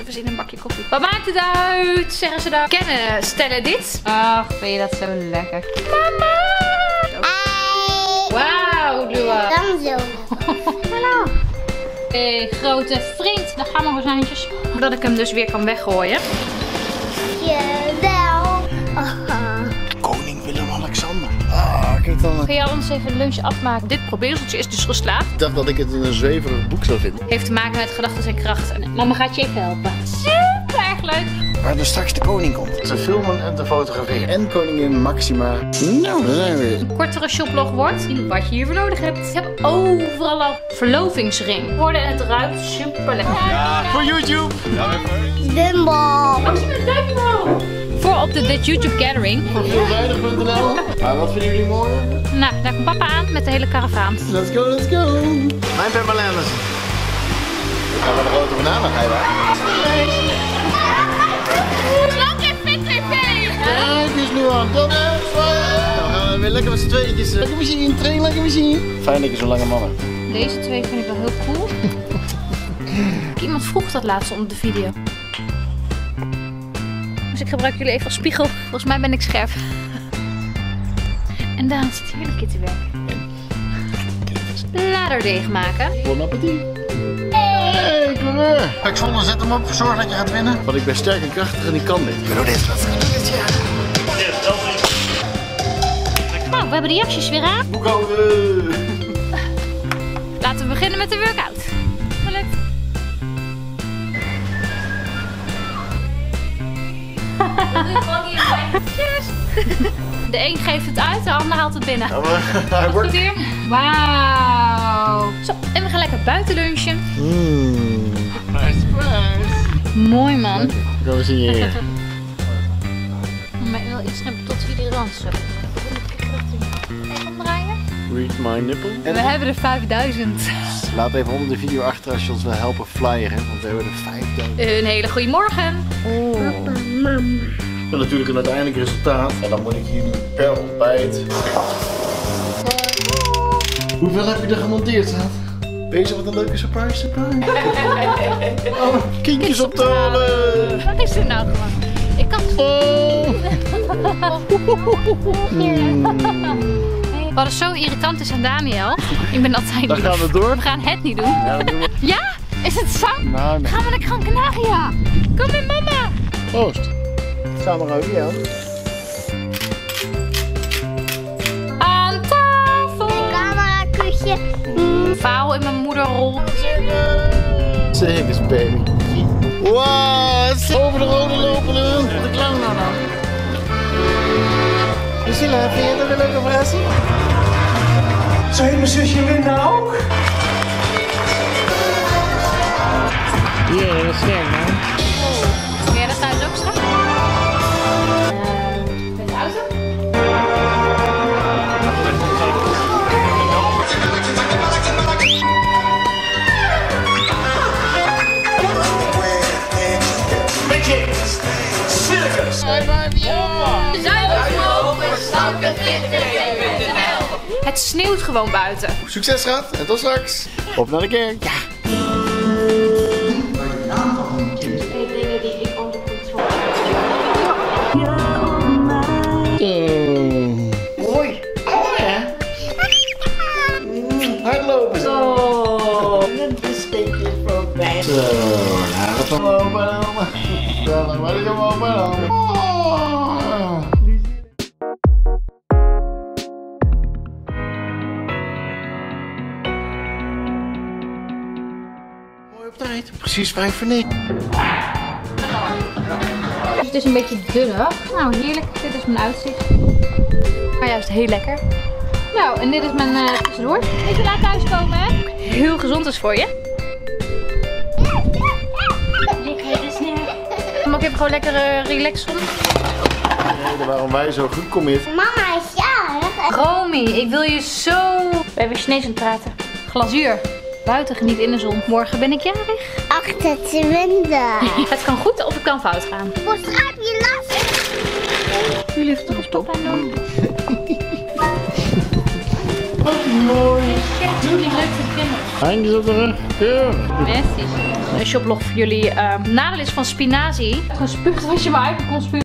even zin in een bakje koffie. Wat maakt het uit? Zeggen ze dan. Kennen stellen dit. Ach, vind je dat zo lekker. Mama! Wauw, Lua. Dan zo. Hallo. Hey, grote vriend. Daar gaan mijn rozijntjes. Dat ik hem dus weer kan weggooien. Jawel. Koning Willem-Alexander. Kijk dan. Kun je ons even een lunch afmaken? Dit probeerseltje is dus geslaagd. Ik dacht dat ik het een zweverig boek zou vinden. Heeft te maken met gedachten en kracht. En mama gaat je even helpen. Super erg leuk. Waar dus straks de koning komt. Te filmen en te fotograferen. En koningin Maxima. Nou, daar zijn we weer. Een kortere shoplog wordt wat je hiervoor nodig hebt. Ik heb overal al verlovingsring. Worden en het ruikt super lekker. Ja, voor YouTube. Dumbo. Voor op de Dit YouTube Gathering. Voor veelveilig.nl. Maar wat vinden jullie mooi? Nou, daar komt papa aan met de hele karavaan. Let's go, let's go. Mijn permanentes. Ik ga wel de grote bananen, ga je waar? Lang en fit tv! Kijk eens nu aan. Dat is we gaan weer lekker met z'n tweetjes. Lekker machine, train lekker machine. Fijn dat je zo'n lange man hebt. Deze twee vind ik wel heel cool. Iemand vroeg dat laatst onder de video. Dus ik gebruik jullie even als spiegel. Volgens mij ben ik scherp. En Daan zit heerlijk in te werken. Bladerdeeg maken. Bon appetit. Hey, coureur. Alexander, zet hem op. Zorg dat je gaat winnen. Want ik ben sterk en krachtig en ik kan dit. Ik doe dit. Wat doe dit, ja. Nou, we hebben de jasjes weer aan. Boekhouden. Laten we beginnen met de workout. Gelukt. Cheers. De een geeft het uit, de ander haalt het binnen. Ja, maar hij wordt... Goed hier. Wauw. Zo, en we gaan lekker buiten lunchen. Nice. Mooi man. Gaan we zien hier. Maar ik wil iets hebben tot jullie rand. Zo. Even omdraaien. Read my nipple. We hebben er 5000. Laat even onder de video achter als je ons wil helpen flyeren. Want we hebben er 5000. Een hele goede morgen. En natuurlijk een uiteindelijk resultaat. En dan moet ik hier nu per ontbijt. Hoeveel heb je er gemonteerd, Saad? Bezig met een leuke surprise. Oh, kindjes op talen. Wat is er nou gewoon? Ik kan Wat er zo irritant is aan Daniel. Ik ben altijd Dan lief. gaan we door. We gaan het niet doen. Ja, dat doen we. Ja? Is het zo? Nou, nee. Gaan we naar Gran Canaria? Kom met mama. Proost. Gaan we over jou. Aan tafel. Camera kusje. Vouw in mijn moederrol. Zeg eens, baby. Wow, over de rode lopen nu. Wat de clown nou dan? Priscilla, vind je dat een leuke verrassing? Zo heet mijn zusje Linda ook. Ja, dat is sterk, man. Kun jij dat thuis ook straks? Met de auto? Het sneeuwt gewoon buiten. Succes, schat. En tot straks. Op naar de kerk. Ja. Mooi. Mooi, hè? Hardlopen. Zo. Een steekje voorbij. Zo, daar gaat het opa en oma. Zo, waar is opa en oma? Mooi op tijd. Precies 5 voor 9. Het is een beetje dunner. Nou, heerlijk. Dit is mijn uitzicht. Maar juist heel lekker. Nou, en dit is mijn tussendoor. Even laat thuiskomen, hè? Heel gezond is voor je. Maar ik heb gewoon lekker relax om. De reden waarom wij zo goed commit. Mama is jarig. Romy, ik wil je zo... We hebben Chinees aan het praten. Glazuur. Buiten geniet in de zon. Morgen ben ik jarig. 28. Het kan goed of het kan fout gaan. Hoe schrijf je last? Jullie heeft toch een stop aan doen? Wat mooi. Doe die leuk voor de kinderen. Handjes op de rug. Keurig. Messi. Een shoplog voor jullie. Nadeel is van spinazie. Gespuugd als je maar uit kon spugen.